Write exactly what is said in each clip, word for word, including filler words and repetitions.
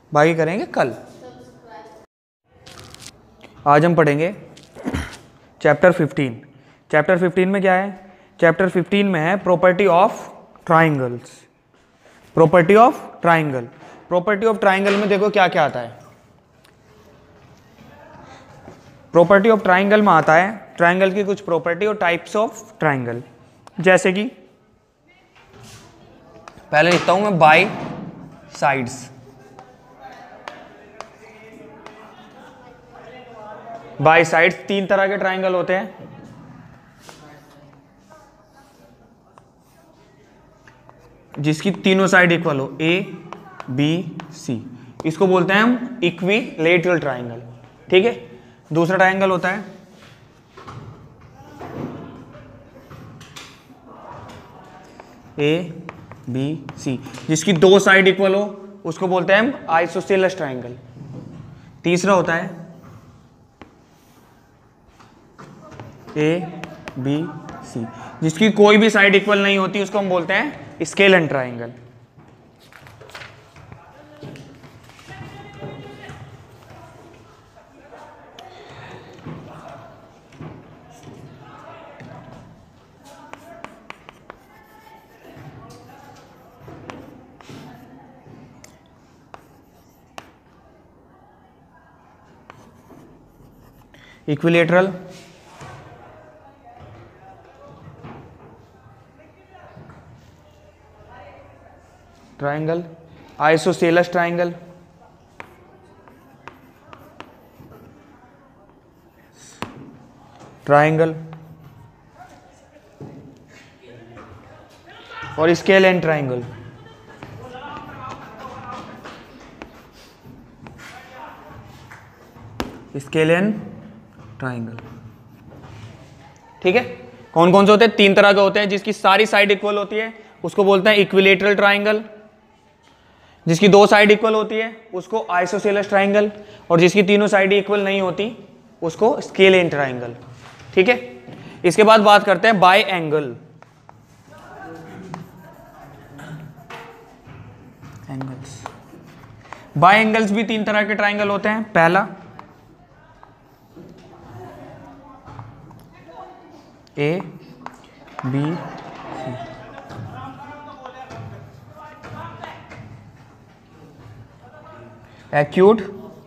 बाकी करेंगे कल। आज हम पढ़ेंगे चैप्टर फिफ्टीन। चैप्टर फिफ्टीन में क्या है? चैप्टर फिफ्टीन में है property of triangles. Property of triangle. Property of triangle में देखो क्या क्या आता है। प्रॉपर्टी ऑफ ट्राइंगल में आता है ट्राइंगल की कुछ प्रॉपर्टी और टाइप्स ऑफ ट्राइंगल। जैसे कि पहले लिखता हूं मैं बाई साइड्स। बाई साइड्स तीन तरह के ट्राइंगल होते हैं। जिसकी तीनों साइड इक्वल हो, ए बी सी, इसको बोलते हैं हम इक्विलेटरल ट्राइंगल। ठीक है। दूसरा ट्राइंगल होता है ए बी सी, जिसकी दो साइड इक्वल हो, उसको बोलते हैं हम आइसोसेलेस ट्राइंगल। तीसरा होता है ए बी सी, जिसकी कोई भी साइड इक्वल नहीं होती, उसको हम बोलते हैं scalene triangle. Equilateral, triangle, isosceles triangle, triangle और scalene triangle. Scalene triangle. ठीक है। कौन कौन से होते हैं? तीन तरह के होते हैं। जिसकी सारी साइड इक्वल होती है उसको बोलते हैं इक्विलेटरल ट्राइंगल। जिसकी दो साइड इक्वल होती है उसको आइसोसेलेस ट्राइंगल। और जिसकी तीनों साइड इक्वल नहीं होती उसको स्केल एंड ट्राइंगल। ठीक है। इसके बाद बात करते हैं by angle. Angles, by angles भी तीन तरह के ट्राइंगल होते हैं। पहला A B C, acute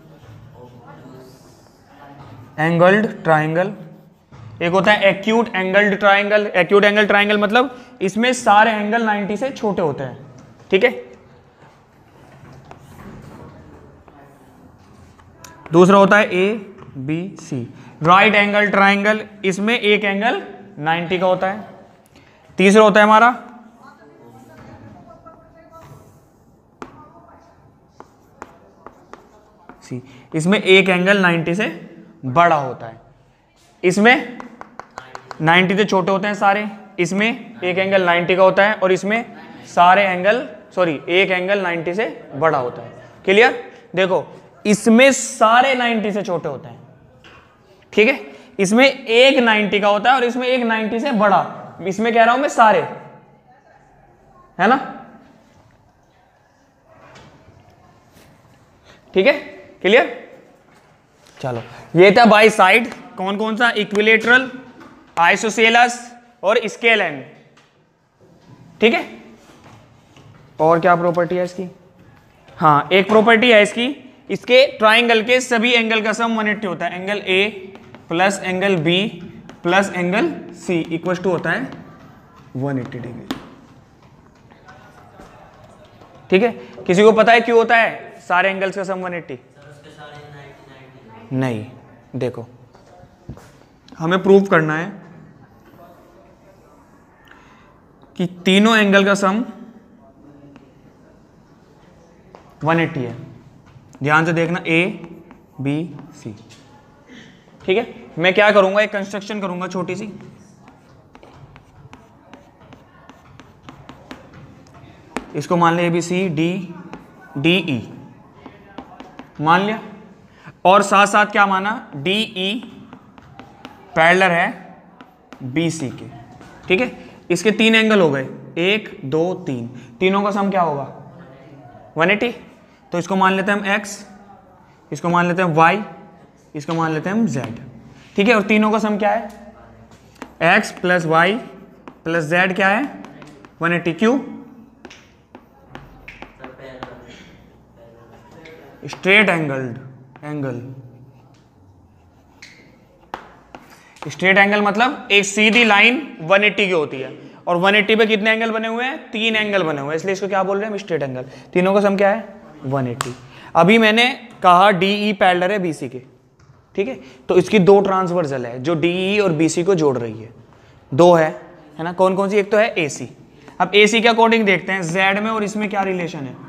angled triangle. एक होता है acute angled triangle. Acute angle triangle मतलब इसमें सारे एंगल नाइंटी से छोटे होते हैं। ठीक है। दूसरा होता है A B C, right angle triangle. इसमें एक एंगल नाइंटी का होता है। तीसरा होता है हमारा सी, इसमें एक एंगल नाइंटी से बड़ा होता है। इसमें नाइंटी से छोटे होते हैं सारे। इसमें एक एंगल नाइंटी का होता है और इसमें सारे एंगल सॉरी एक एंगल नाइंटी से बड़ा होता है। क्लियर? देखो, इसमें सारे नाइंटी से छोटे होते हैं। ठीक है। इसमें एक नाइंटी का होता है और इसमें एक नाइंटी से बड़ा। इसमें कह रहा हूं मैं सारे, है ना? ठीक है। क्लियर? चलो, ये था बाई साइड। कौन कौन सा? इक्विलेटरल, आइसोसेलस और स्केल एंड। ठीक है। और क्या प्रॉपर्टी है इसकी? हाँ, एक प्रॉपर्टी है इसकी, इसके ट्राइंगल के सभी एंगल का सम वन एट्टी होता है। Angle A plus angle B plus angle C equal to होता है वन एट्टी डिग्री। ठीक है। किसी को पता है क्यों होता है सारे एंगल्स का सम वन एट्टी? नहीं, देखो, हमें प्रूव करना है कि तीनों एंगल का सम वन एट्टी है। ध्यान से देखना, ए बी सी। ठीक है। मैं क्या करूंगा, एक कंस्ट्रक्शन करूंगा छोटी सी। इसको मान लिया A B C D D E मान लिया, और साथ साथ क्या माना, डी ई पैरेलल है बी सी के। ठीक है। इसके तीन एंगल हो गए, एक दो तीन, तीनों का सम क्या होगा वन एट्टी। तो इसको मान लेते हैं हम x, इसको मान लेते हैं y, इसको मान लेते हैं हम z। ठीक है, और तीनों का सम क्या है? x plus Y plus z क्या है? One eighty. क्यों? Straight angled angle. Straight angle मतलब एक सीधी लाइन वन एटी की होती है, और वन एटी पे कितने एंगल बने हुए हैं? तीन एंगल बने हुए हैं, इसलिए इसको क्या बोल रहे हैं हम? Straight angle. तीनों का सम क्या है? One eighty. अभी मैंने कहा डीई पैरेलल है बीसी के, ठीक है, तो इसकी दो ट्रांसवर्सल है जो डीई और बीसी को जोड़ रही है, दो है है ना। कौन कौन सी? एक तो है एसी। अब एसी के अकॉर्डिंग देखते हैं जेड में और इसमें क्या रिलेशन है।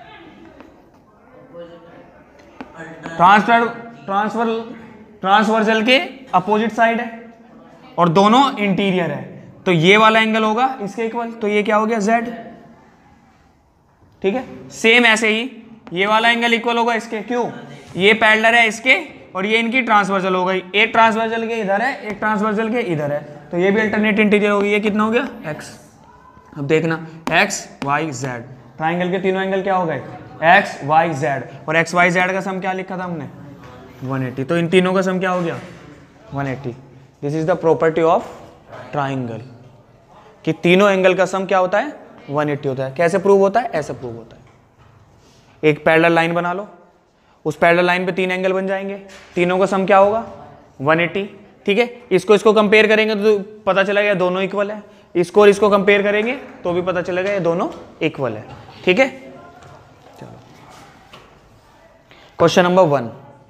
ट्रांसफर ट्रांसफर ट्रांसवर्सल के अपोजिट साइड है और दोनों इंटीरियर है, तो ये वाला एंगल होगा इसके इक्वल, तो ये क्या हो गया? जेड। ठीक है, सेम ऐसे ही ये वाला एंगल इक्वल होगा इसके। क्यों? ये पैरेलल है इसके और ये इनकी ट्रांसवर्सल हो गई। एक ट्रांसवर्सल के इधर है, एक ट्रांसवर्सल के इधर है, तो ये भी अल्टरनेट इंटीरियर होगी। ये कितना हो गया? x। अब देखना x y z, ट्राइंगल के तीनों एंगल क्या हो गए? x y z, और x y z का सम क्या लिखा था हमने? One eighty. तो इन तीनों का सम क्या हो गया? One eighty. This is the property of triangle कि तीनों एंगल का सम क्या होता है? वन एटी होता है। कैसे प्रूव होता है? ऐसे प्रूव होता है। एक पैरेलल लाइन बना लो, उस पैरेलल लाइन पे तीन एंगल बन जाएंगे, तीनों का सम क्या होगा? One eighty. ठीक है, इसको इसको कंपेयर करेंगे तो पता चलेगा ये दोनों इक्वल है, इसको और इसको कंपेयर करेंगे तो भी पता चलेगा ये दोनों इक्वल है। ठीक है, चलो question number one.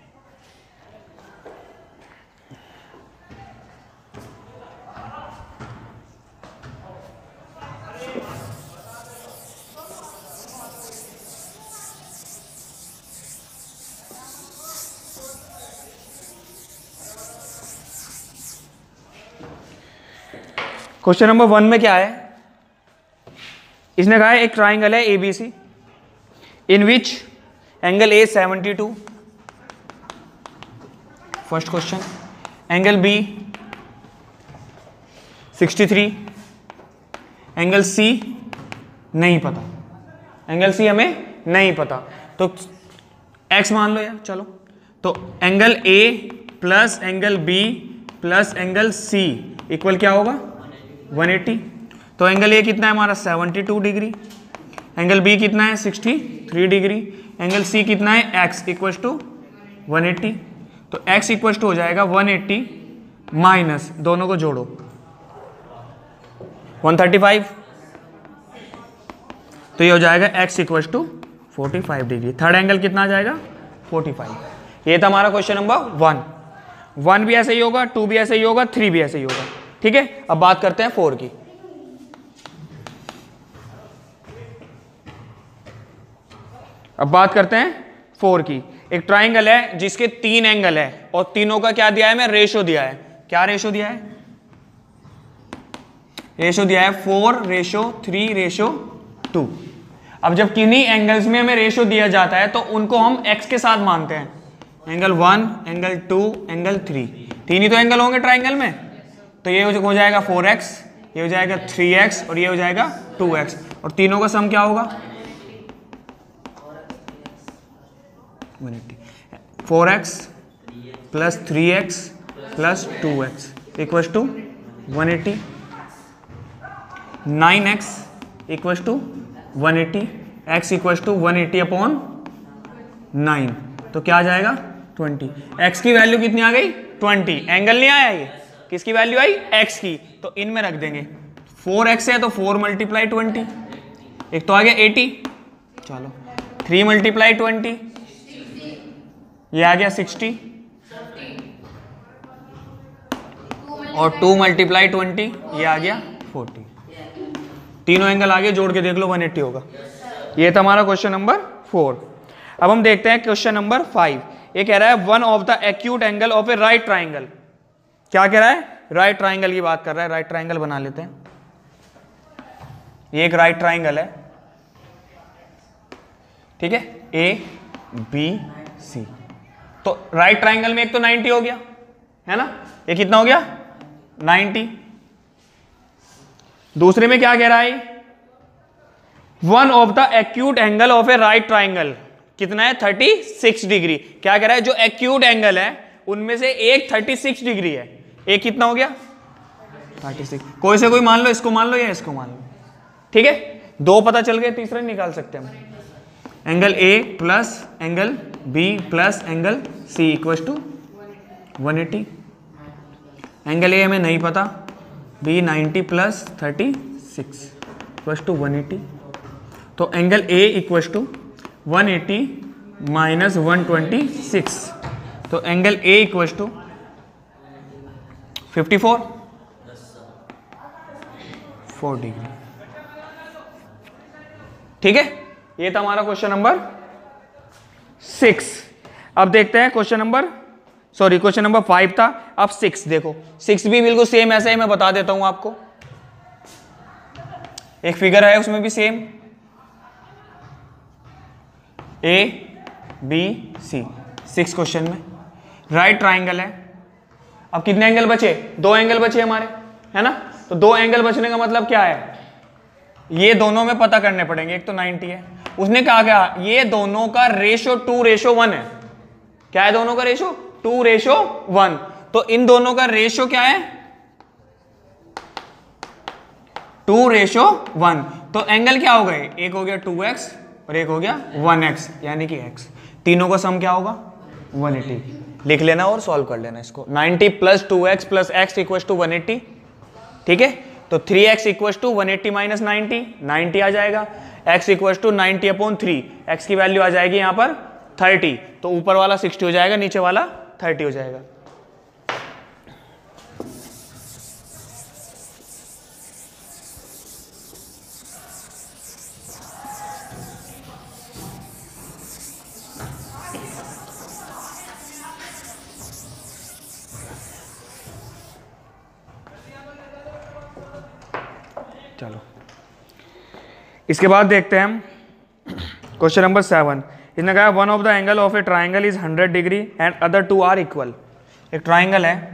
Question number one में क्या है? इसने कहा है एक ट्राइंगल है ABC in which angle A seventy two, first question. Angle B sixty three, angle C नहीं पता, एंगल सी हमें नहीं पता, तो एक्स मान लो यार। चलो, तो angle A plus angle B plus angle C equal क्या होगा? One eighty. तो एंगल ए कितना है हमारा? Seventy two degree, angle B कितना है? Sixty three degree, angle C कितना है? x equals to one eighty. तो x इक्वल्स टू हो जाएगा वन एटी माइनस, दोनों को जोड़ो, वन थर्टी फाइव, तो ये हो जाएगा x equals to forty five degree. Third angle कितना आ जाएगा? Forty five. ये था हमारा क्वेश्चन नंबर वन। वन भी ऐसे ही होगा, टू भी ऐसे ही होगा, थ्री भी ऐसे ही होगा। ठीक है, अब बात करते हैं फोर की। अब बात करते हैं फोर की। एक ट्राइंगल है जिसके तीन एंगल है और तीनों का क्या दिया है? मैं रेशो दिया है। क्या रेशो दिया है? रेशो दिया है four ratio three ratio two. अब जब किन्हीं एंगल्स में हमें रेशो दिया जाता है तो उनको हम एक्स के साथ मानते हैं। Angle one, angle two, angle three, तीन ही तो एंगल होंगे ट्राइंगल में, तो ये हो जाएगा फोर एक्स, ये हो जाएगा थ्री एक्स और ये हो जाएगा टू एक्स, और तीनों का सम क्या होगा? One eighty. Four X plus three X plus two X equals to one eighty. Nine X equals to one eighty, X equals to one eighty upon nine, तो क्या आ जाएगा? ट्वेंटी। एक्स की वैल्यू कितनी आ गई? Twenty. Angle नहीं आया, ये किसकी वैल्यू आई? एक्स की, तो इनमें रख देंगे। फोर एक्स है तो फोर मल्टीप्लाई ट्वेंटी, एक तो आ गया एटी। चलो, थ्री मल्टीप्लाई ट्वेंटी, ये आ गया सिक्सटी, और टू मल्टीप्लाई ट्वेंटी, ये आ गया फोर्टी। तीनों एंगल आगे जोड़ के देख लो, वन एटी होगा। ये था हमारा क्वेश्चन नंबर फोर। अब हम देखते हैं क्वेश्चन नंबर फाइव। ये कह रहा है one of the acute angle of a right triangle. क्या कह रहा है? राइट ट्राइंगल की बात कर रहा है। राइट ट्राइंगल बना लेते हैं। ये एक राइट ट्राइंगल है, ठीक है, ए बी सी। तो राइट ट्राइंगल में एक तो नाइंटी हो गया, है ना, ये कितना हो गया? नाइंटी। दूसरे में क्या कह रहा है? One of the acute angle of a right triangle. कितना है, थर्टी सिक्स डिग्री। क्या कह रहा है, जो एक्यूट एंगल है उनमें से एक थर्टी सिक्स डिग्री है, एक कितना हो गया थर्टी सिक्स। कोई से कोई मान लो, इसको मान लो या इसको मान लो, ठीक है। दो पता चल गए, तीसरा निकाल सकते हैं हम। Angle A plus angle B plus angle C equal to one eighty. Angle A हमें नहीं पता, B ninety plus thirty six equal to one eighty. तो angle A equal to one eighty minus one twenty six, तो angle A equal to fifty four four degree, ठीक है। ये था हमारा क्वेश्चन नंबर सिक्स। अब देखते हैं question number, sorry question number five था, अब सिक्स देखो। सिक्स भी बिल्कुल सेम ऐसा ही मैं बता देता हूं आपको। एक फिगर है उसमें भी same, A B C, six question में राइट ट्राइंगल है। अब कितने एंगल बचे, दो एंगल बचे हमारे, है ना। तो दो एंगल बचने का मतलब क्या है, ये दोनों में पता करने पड़ेंगे। एक तो नाइन्टी है, उसने कहा क्या, ये दोनों का रेशो टू रेशो वन है। क्या है दोनों का रेशो, टू रेशो वन। तो इन दोनों का रेशो क्या है, टू रेशो वन। तो एंगल क्या हो गए, एक हो गया टू एक्स और एक हो गया वन एक्स, यानी कि x। तीनों का सम क्या होगा वन एटी। लिख लेना और सॉल्व कर लेना इसको। Ninety plus two X plus X equal to one eighty, ठीक है। तो three X equal to one eighty minus ninety, ninety आ जाएगा। x equal to ninety upon three, X की वैल्यू आ जाएगी यहाँ पर थर्टी। तो ऊपर वाला सिक्सटी हो जाएगा, नीचे वाला थर्टी हो जाएगा। चलो इसके बाद देखते हैं हम क्वेश्चन नंबर सेवन। इसने कहा one of the angle of a triangle is hundred degree and other two are equal. एक ट्राइंगल है,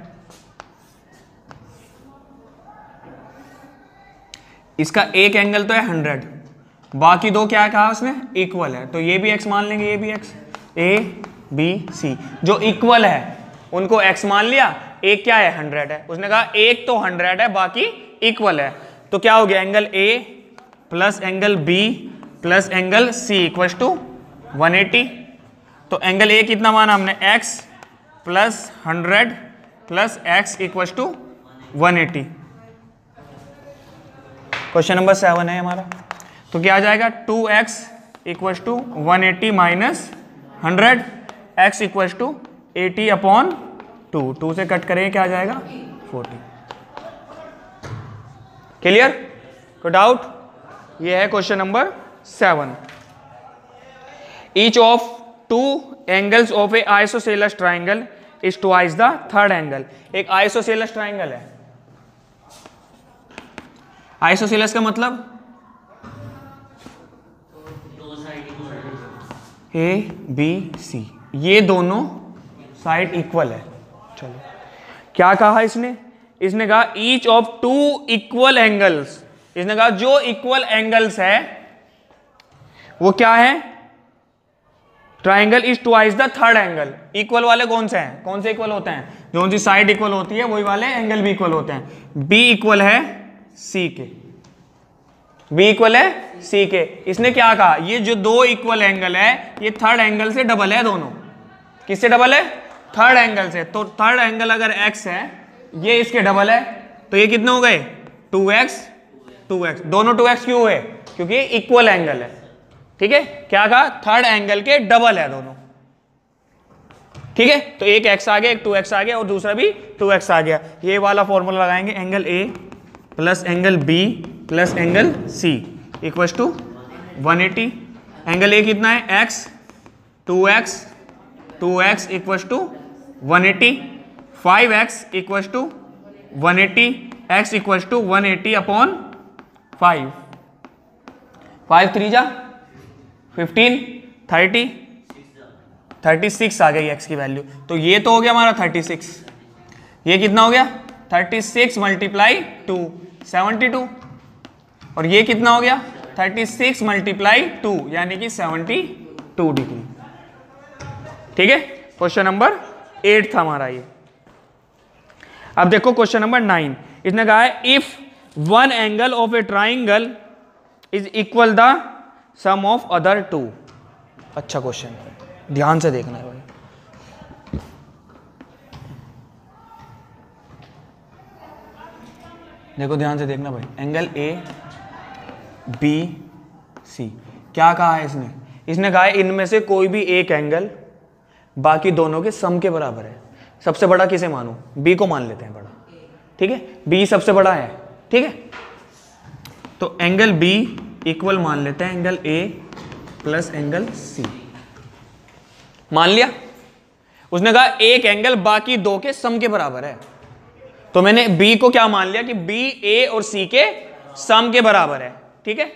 इसका एक एंगल तो है हंड्रेड, बाकी दो क्या कहा उसने, इक्वल है। तो ये भी एक्स मान लेंगे, ये भी एक्स, ए बी सी जो इक्वल है उनको एक्स मान लिया। एक क्या है, हंड्रेड है। उसने कहा एक तो हंड्रेड है, बाकी इक्वल है। तो क्या हो गया, angle A plus angle B plus angle C equal to one eighty. तो एंगल ए कितना माना हमने, x plus hundred plus X equal to one eighty. Question number seven है हमारा। तो क्या आ जाएगा, two X equal to one eighty minus hundred, X equal to eighty upon two. Two से कट करेंगे क्या आ जाएगा, फोर्टी। क्लियर, कोई डाउट। ये है question number seven. Each of two angles of a isosceles triangle is twice the third angle. एक isosceles triangle है। आइसोसेलेस का मतलब ए बी सी, ये दोनों साइड इक्वल है। चलो क्या कहा इसने, इसने कहा each of two equal angles. इसने कहा जो इक्वल एंगल्स है वो क्या है, triangle is twice the third angle. Equal वाले कौन से हैं, कौन से इक्वल होते हैं, जो सी साइड इक्वल होती है वही वाले एंगल भी इक्वल होते हैं। बी इक्वल है सी के, बी इक्वल है सी के। इसने क्या कहा, ये जो दो इक्वल एंगल है ये थर्ड एंगल से डबल है दोनों। किससे डबल है, थर्ड एंगल से। तो थर्ड एंगल अगर x है, ये इसके डबल है, तो ये कितने हो गए, टू एक्स टू एक्स। दोनों टू एक्स क्यों हुए, क्योंकि इक्वल एंगल है। ठीक है, क्या कहा, थर्ड एंगल के डबल है दोनों। ठीक है, तो एक x आ गया, एक टू एक्स आ गया और दूसरा भी टू एक्स आ गया। ये वाला फॉर्मूला लगाएंगे, angle A plus angle B plus angle C equal to one eighty. Angle A कितना है, x, two X, two X equal to one eighty, five X equal to one eighty, x equal to one eighty upon five. Five three जा fifteen, thirty, thirty six आ गई x की value. तो ये तो हो गया हमारा थर्टी सिक्स, ये कितना हो गया, thirty six multiply two, seventy two, और ये कितना हो गया, थर्टी सिक्स मल्टीप्लाई टू यानी कि सेवेंटी टू डिग्री। ठीक है, क्वेश्चन नंबर एट था हमारा ये। अब देखो क्वेश्चन नंबर नाइन, इसने कहा है if one angle of a triangle is equal the sum of other two. अच्छा क्वेश्चन है, ध्यान से देखना है भाई। देखो ध्यान से देखना भाई, एंगल ए बी सी, क्या कहा है इसने? इसने कहा है इनमें से कोई भी एक एंगल बाकी दोनों के सम के बराबर है। सबसे बड़ा किसे मानूं? बी को मान लेते हैं बड़ा, ठीक है, बी सबसे बड़ा है, ठीक है। तो एंगल बी इक्वल मान लेते हैं angle A plus angle C, मान लिया। उसने कहा एक एंगल बाकी दो के सम के बराबर है, तो मैंने बी को क्या मान लिया कि बी ए और सी के सम के बराबर है, ठीक है।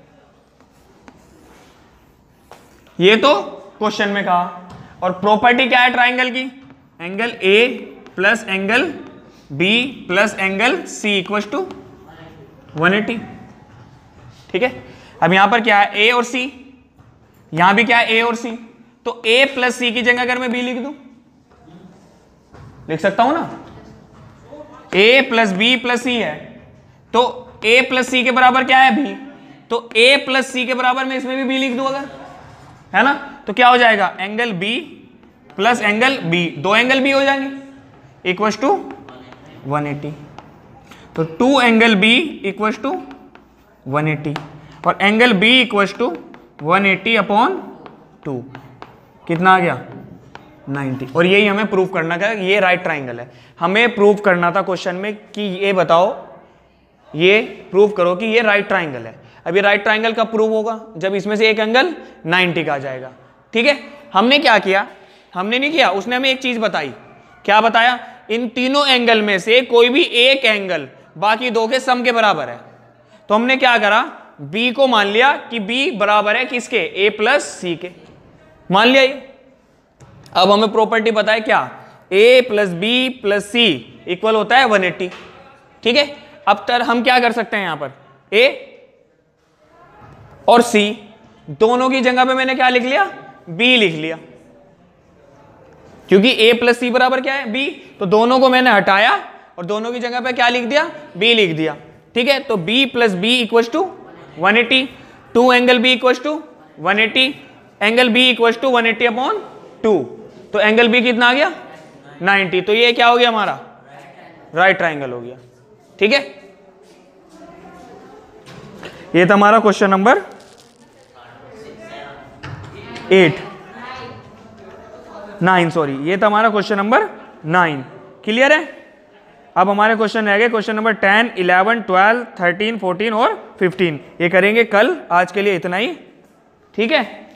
ये तो क्वेश्चन में कहा। और प्रॉपर्टी क्या है ट्राइंगल की? Angle A plus angle B plus angle C equal to one eighty, ठीक है। अब यहां पर क्या है? ए और सी, यहां भी क्या है? ए और सी। तो ए प्लस सी की जगह अगर मैं बी लिख दूं, लिख सकता हूं ना? A plus B plus C है, तो ए प्लस सी के बराबर क्या है? बी। तो ए प्लस सी के बराबर मैं इसमें भी बी लिख दूं अगर, है ना, तो क्या हो जाएगा? Angle B plus angle B, दो एंगल बी हो जाएंगे, इक्वल टू वन एटी। तो two angle B equal to one eighty और angle B equal to one eighty upon two, कितना आ गया? नाइन्टी। और यही हमें प्रूव करना था, ये राइट ट्राइंगल है। हमें प्रूव करना था क्वेश्चन में कि ये बताओ, ये प्रूव करो कि ये राइट ट्राइंगल है। अब ये राइट ट्राइंगल कब प्रूव होगा? जब इसमें से एक एंगल नाइन्टी का आ जाएगा, ठीक है। हमने क्या किया? हमने नहीं किया, उसने हमें एक चीज बताई। क्या बताया? इन तीनों एंगल में से कोई भी एक एंगल बाकी दो के सम के बराबर है। तो हमने क्या करा? बी को मान लिया कि बी बराबर है किसके? ए प्लस सी के, मान लिया ये। अब हमें प्रॉपर्टी पता है क्या? A plus B plus C equal होता है वन एटी, ठीक है। अब तक हम क्या कर सकते हैं? यहां पर ए और सी दोनों की जगह पे मैंने क्या लिख लिया? बी लिख लिया, क्योंकि a प्लस सी बराबर क्या है? b। तो दोनों को मैंने हटाया और दोनों की जगह पे क्या लिख दिया? b लिख दिया, ठीक है। तो b plus B equal to one eighty, two angle b equal to one eighty, angle b equal to one eighty upon two. तो एंगल b कितना आ गया? नाइन्टी। तो ये क्या हो गया हमारा? राइट ट्राइंगल हो गया, ठीक है। ये था हमारा question number eight nine sorry ये था हमारा क्वेश्चन नंबर नाइन। क्लियर है? अब हमारे क्वेश्चन रह गए question number ten, eleven, twelve, thirteen, fourteen और फिफ्टीन। ये करेंगे कल। आज के लिए इतना ही, ठीक है।